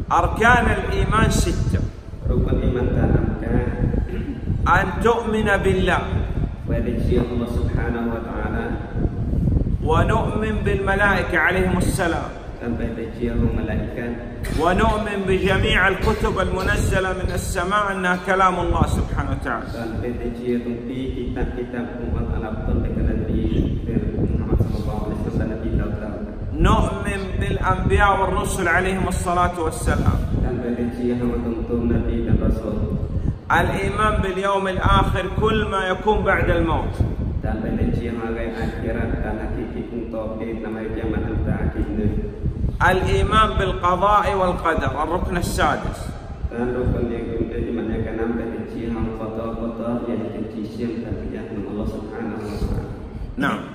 أركان الإيمان 6. ركن الإيمان تنامkan أن تؤمن بالله الله سبحانه وتعالى ونؤمن بالملائكة عليهم السلام ونؤمن بجميع الكتب المنزلة من السماء أنها كلام الله سبحانه وتعالى. نؤمن بالأنبياء والرسل عليهم الصلاة والسلام. الإيمان باليوم الآخر كل ما يكون بعد الموت. الإيمان بالقضاء والقدر الركن السادس. نعم.